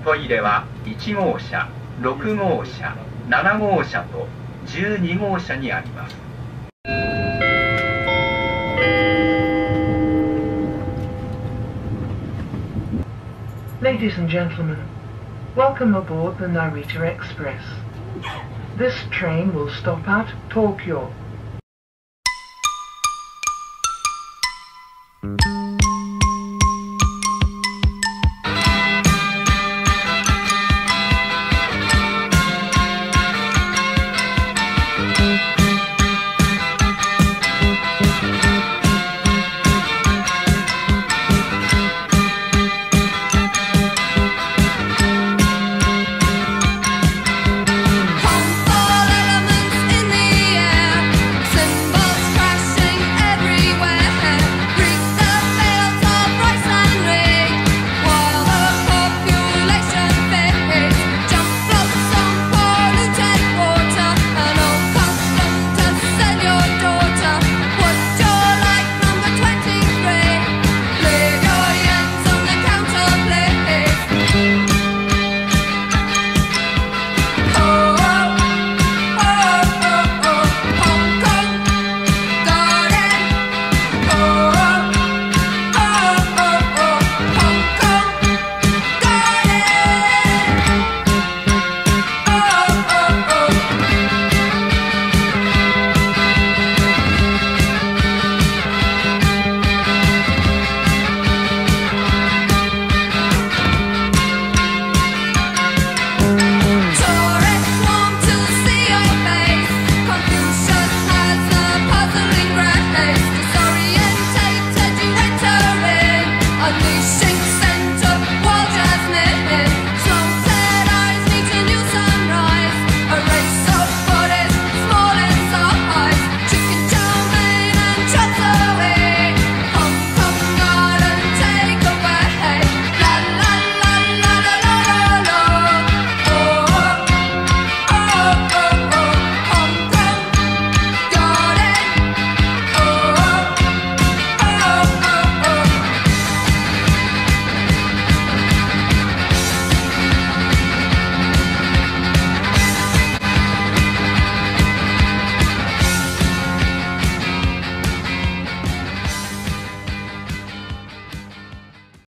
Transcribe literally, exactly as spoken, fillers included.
トイレはいち号車、ろく号車、なな号車とじゅうに号車にあります。 Ladies and gentlemen, welcome aboard the Narita Express. This train will stop at Tokyo.